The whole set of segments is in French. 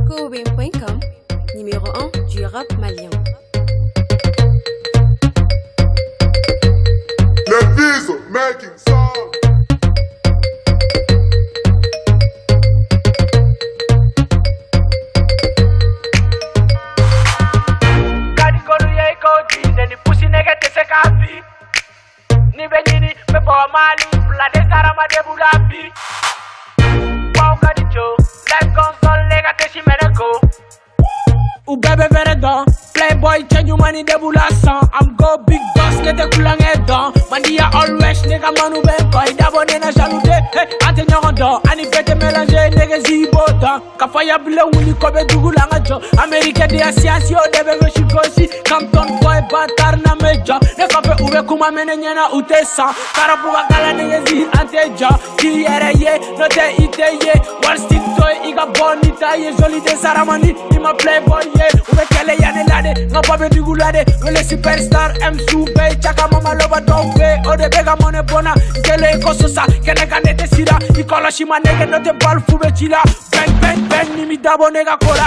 Koobin.com, numéro 1 du rap malien. Le Visa making sound. Kadi kolu ye kodi, ni pusi nege te se kapi. Ni benini me bo mali, la de sarama de bulapi. Wow kadi cho, let's console lega te shimeneko. U bebe veredon, playboy change money de bulasan. I'm go big boss, nete kulang edon. Mandia always nega manu ben boy, dabo nena jaloude. Hey, ate nyondo, ani bete mélanger nege zibo don. Kafaya bile wuli kobe dugulanga jo. America de science yo debe go shikosi. Compton boy batar na mejo. Ne kafe ube kuma mene nyena utesa. Karapuga kala nege zi ante jo. Kiyere ye, note ite ye. Wall stick toy, iga bonita ye. Joli de saramani, ima playboy ye. Ube kele yane lade, nga babe dugulade. Wele superstar, M-Sube, chaka mama loba dope. Ode bega mone bona, kele kososa. Kene kane te sira, ikolo shima nege note bal fube chila. Bang bang bang, nimi dabo nega kola.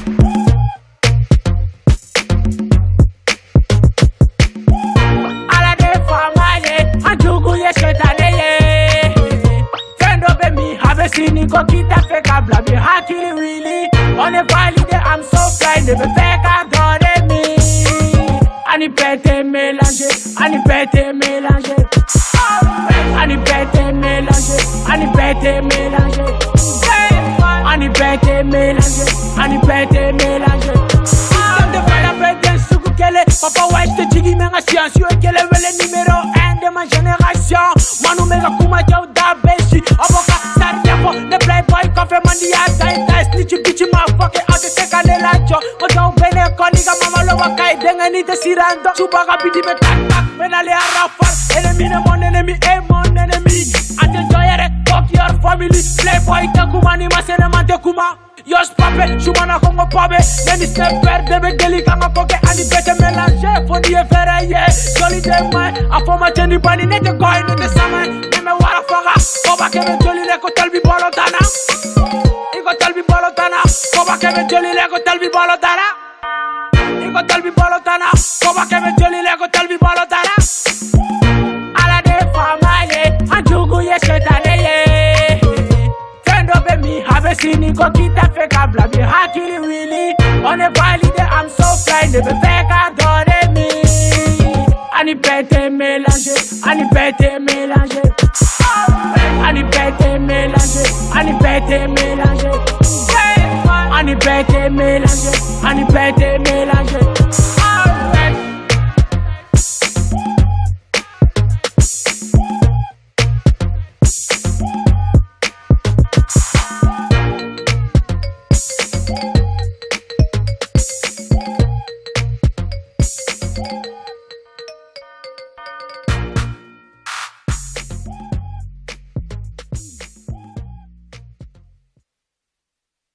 Ala de fama ye, anjugu ye shetane ye. Fendo be mi, have sini ko kita feka blabi hakili wili. On est validé, I'm so fly, ne me fais qu'à donner mi. Ani pète mélangé, ani pète mélangé. Ani pète mélangé, ani pète mélangé. Ani pète mélangé, ani pète mélangé. Système de faire la pète soukou kele. Papa white te jigi menga science, yo kele wele numéro 1 de ma génération. Manu mega kuma jau da beshi. Aboka sardiafo, ne playboy kofe mandia taita. Snitchy bitchy motherfucker out the second lacho. Ojo bene koniga mama lowa kai denga ni te sirando. Chubaga bidi me tak tak, menale arafar. Enemy ne mon enemy, mon enemy. Attenjoyere, fuck your family. Playboy te kuma ni masene man te kuma. Yos pape, shumana kongo pabe. Neni snapper, debe geli kanga poke. Ani bete mélanger, foni e fere ye. Joli de mai, afoma cheni bani nete koi nete samai. Neme wara faga, koba kebe joli leko talbi bolotana. Iko talbi bolotana, koba kebe joli leko talbi bolotana. Iko talbi bolotana, koba kebe joli leko talbi bolotana. Ala de fama ye, anjugu ye shetane ye. Fendo be mi, have sini ko kita feka blabi hakili wili. On est validé, I'm so fly, ne me fais qu'à donner mi. Ani pète mélangé, ani pète mélangé. Ani pète mélangé, ani pète mélangé. Ani pète mélangé, ani pète mélangé.